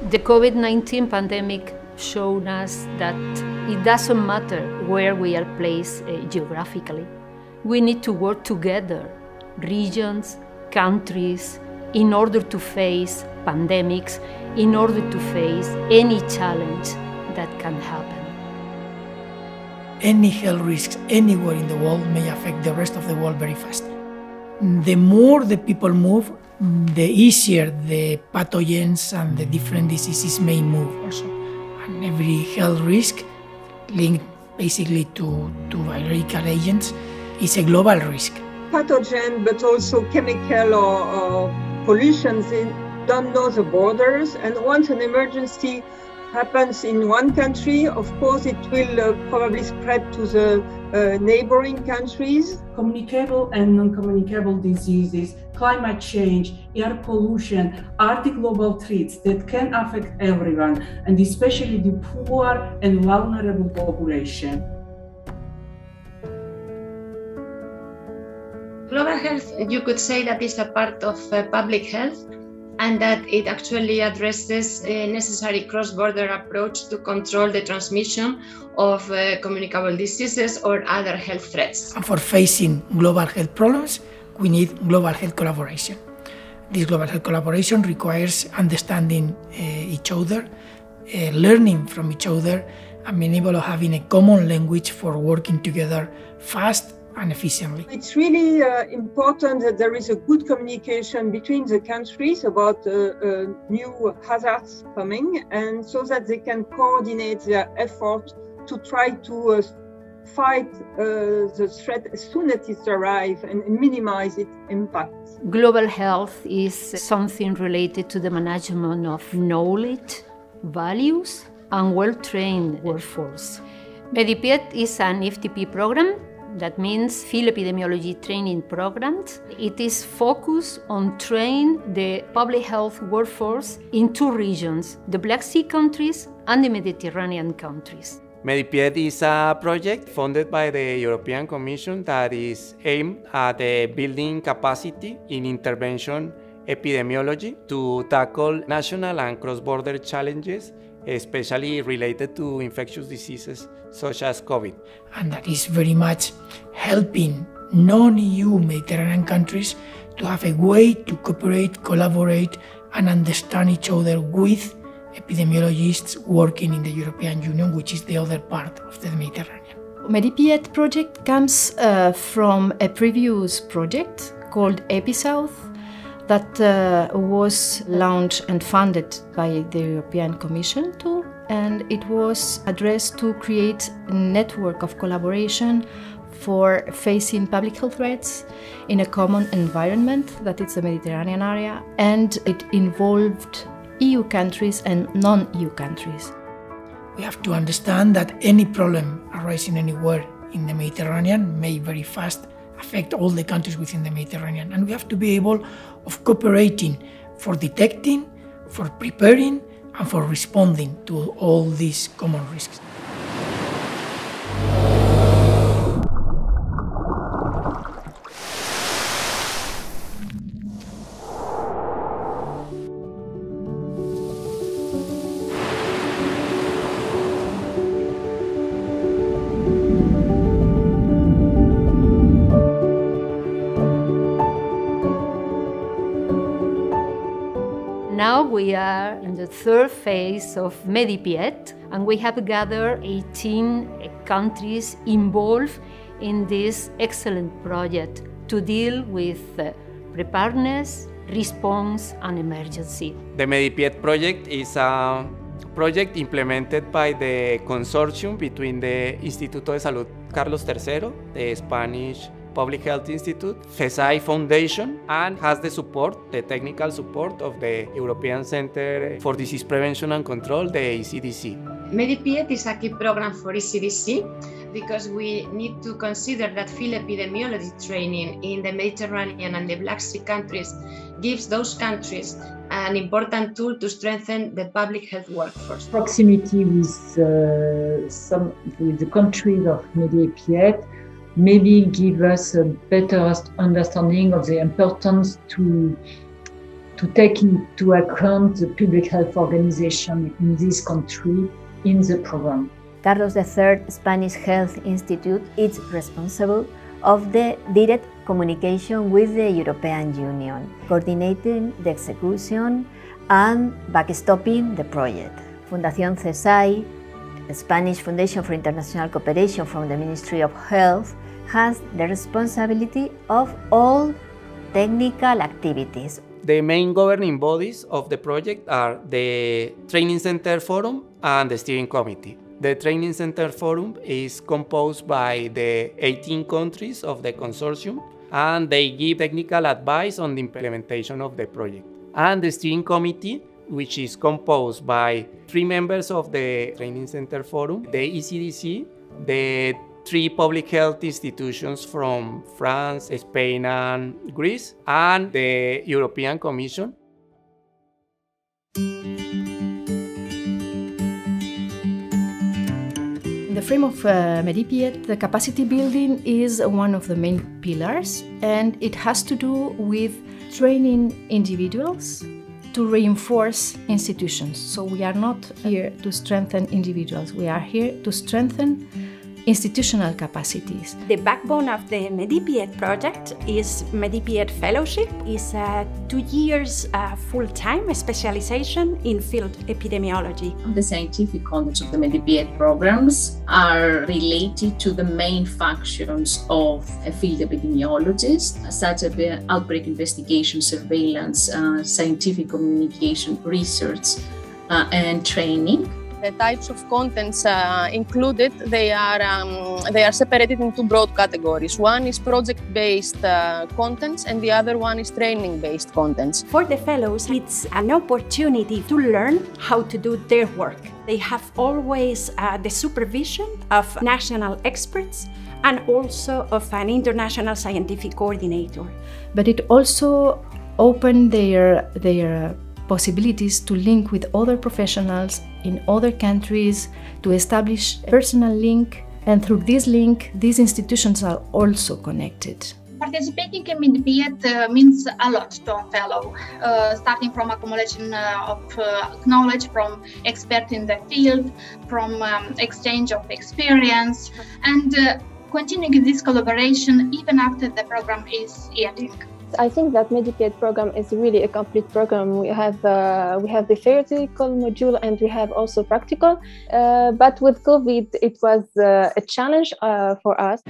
The COVID-19 pandemic showed us that it doesn't matter where we are placed geographically. We need to work together, regions, countries, in order to face pandemics, in order to face any challenge that can happen. Any health risks anywhere in the world may affect the rest of the world very fast. The more the people move, the easier the pathogens and the different diseases may move also. And every health risk linked basically to biological agents is a global risk. Pathogen, but also chemical or pollutions don't know the borders, and once an emergency happens in one country, of course it will probably spread to the neighboring countries. Communicable and non-communicable diseases, climate change, air pollution are the global threats that can affect everyone, and especially the poor and vulnerable population. Global health, you could say that is a part of public health, and that it actually addresses a necessary cross-border approach to control the transmission of communicable diseases or other health threats. And for facing global health problems, we need global health collaboration. This global health collaboration requires understanding each other, learning from each other, and being able to having a common language for working together fast and efficiently. It's really important that there is a good communication between the countries about new hazards coming, and so that they can coordinate their effort to try to fight the threat as soon as it arrives and minimize its impact. Global health is something related to the management of knowledge, values, and well-trained workforce. MediPIET is an FTP program. That means field epidemiology training programs. It is focused on training the public health workforce in two regions, the Black Sea countries and the Mediterranean countries. MediPIET is a project funded by the European Commission that is aimed at building capacity in intervention epidemiology to tackle national and cross-border challenges, especially related to infectious diseases such as COVID. And that is very much helping non-EU Mediterranean countries to have a way to cooperate, collaborate, and understand each other with epidemiologists working in the European Union, which is the other part of the Mediterranean. MediPIET project comes from a previous project called EpiSouth, that was launched and funded by the European Commission too, and it was addressed to create a network of collaboration for facing public health threats in a common environment that is the Mediterranean area, and it involved EU countries and non-EU countries. We have to understand that any problem arising anywhere in the Mediterranean may very fast affect all the countries within the Mediterranean, and we have to be able of cooperating for detecting, for preparing, and for responding to all these common risks. Now we are in the third phase of MediPIET, and we have gathered 18 countries involved in this excellent project to deal with preparedness, response, and emergency. The MediPIET project is a project implemented by the consortium between the Instituto de Salud Carlos III, the Spanish Public Health Institute, FESAI Foundation, and has the support, the technical support of the European Center for Disease Prevention and Control, the ECDC. MediPIET is a key program for ECDC because we need to consider that field epidemiology training in the Mediterranean and the Black Sea countries gives those countries an important tool to strengthen the public health workforce. Proximity with the countries of MediPIET maybe give us a better understanding of the importance to to take into account the public health organization in this country in the program. Carlos III Spanish Health Institute is responsible of the direct communication with the European Union, coordinating the execution and backstopping the project. Fundación CESAI, the Spanish Foundation for International Cooperation from the Ministry of Health, has the responsibility of all technical activities. The main governing bodies of the project are the Training Center Forum and the Steering Committee. The Training Center Forum is composed by the 18 countries of the consortium, and they give technical advice on the implementation of the project. And the Steering Committee, which is composed by 3 members of the Training Center Forum, the ECDC, the 3 public health institutions from France, Spain, and Greece, and the European Commission. In the frame of MediPIET, the capacity building is one of the main pillars, and it has to do with training individuals to reinforce institutions. So we are not here to strengthen individuals, we are here to strengthen institutional capacities. The backbone of the MediPIET project is MediPIET Fellowship. It's 2 years full-time specialization in field epidemiology. The scientific contents of the MediPIET programs are related to the main functions of a field epidemiologist, such as outbreak investigation, surveillance, scientific communication, research, and training. The types of contents included, they are separated into broad categories. One is project-based contents and the other one is training-based contents. For the fellows, it's an opportunity to learn how to do their work. They have always the supervision of national experts and also of an international scientific coordinator. But it also opened their possibilities to link with other professionals in other countries, to establish a personal link, and through this link, these institutions are also connected. Participating in MediPIET means a lot to a fellow, starting from accumulation of knowledge from experts in the field, from exchange of experience, and continuing this collaboration even after the program is ending. I think that MediPIET program is really a complete program. We have the theoretical module and we have also practical. But with COVID, it was a challenge for us.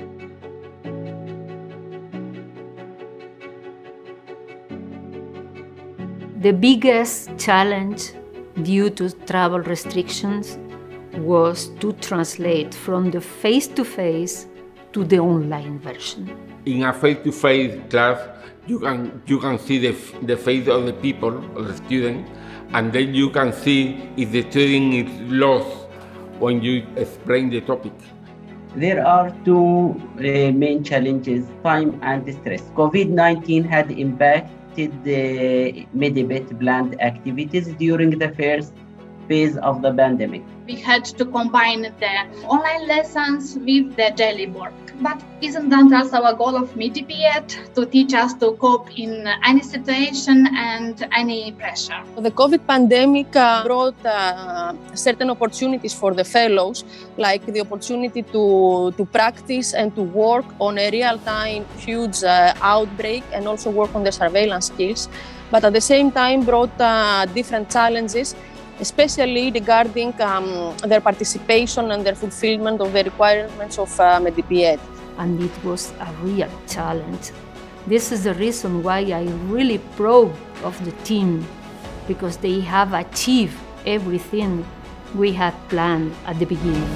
The biggest challenge due to travel restrictions was to translate from the face-to-face to the online version. In a face-to-face class, you can see the face of the people, of the student, and then you can see if the student is lost when you explain the topic. There are 2 main challenges, time and stress. COVID-19 had impacted the MediPIET planned activities during the first phase of the pandemic. We had to combine the online lessons with the daily work. But isn't that also our goal of MediPIET, to teach us to cope in any situation and any pressure? The COVID pandemic brought certain opportunities for the fellows, like the opportunity to practice and to work on a real-time huge outbreak and also work on their surveillance skills, but at the same time brought different challenges, especially regarding their participation and their fulfillment of the requirements of MediPIET. And it was a real challenge. This is the reason why I'm really proud of the team, because they have achieved everything we had planned at the beginning.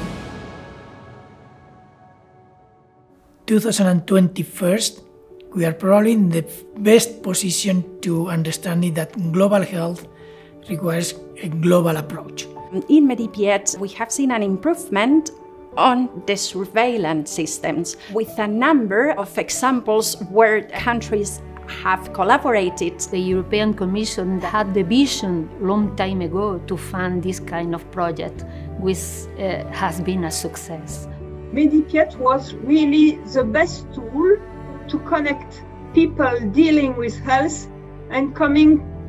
2021, we are probably in the best position to understand that global health requires a global approach. In MediPIET, we have seen an improvement on the surveillance systems, with a number of examples where countries have collaborated. The European Commission had the vision long time ago to fund this kind of project, which has been a success. MediPIET was really the best tool to connect people dealing with health and coming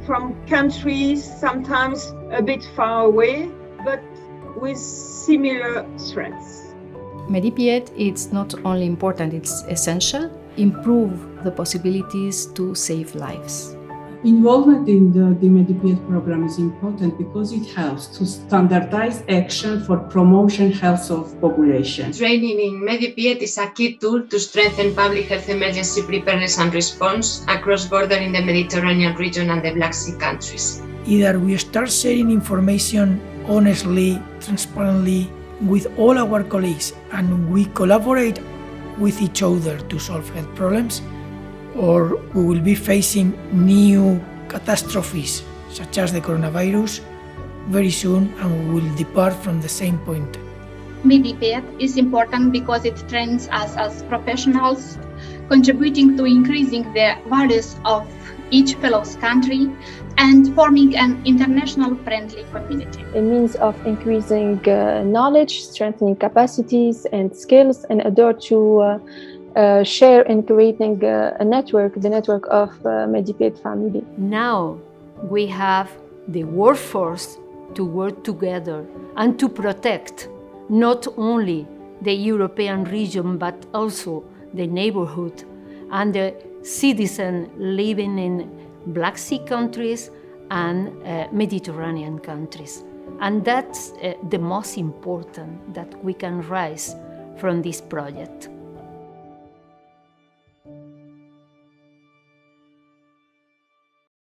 from countries sometimes a bit far away, but with similar strengths. MediPIET is not only important, it's essential. Improve the possibilities to save lives. Involvement in the MediPIET program is important because it helps to standardize action for promotion health of population. Training in MediPIET is a key tool to strengthen public health emergency preparedness and response across border in the Mediterranean region and the Black Sea countries. Either we start sharing information honestly, transparently with all our colleagues and we collaborate with each other to solve health problems, or we will be facing new catastrophes such as the coronavirus very soon and we will depart from the same point. MediPIET is important because it trains us as professionals, contributing to increasing the values of each fellow's country and forming an international friendly community. A means of increasing knowledge, strengthening capacities and skills in order to share and creating a network, the network of MediPIET family. Now we have the workforce to work together and to protect not only the European region but also the neighborhood and the citizens living in Black Sea countries and Mediterranean countries. And that's the most important that we can raise from this project.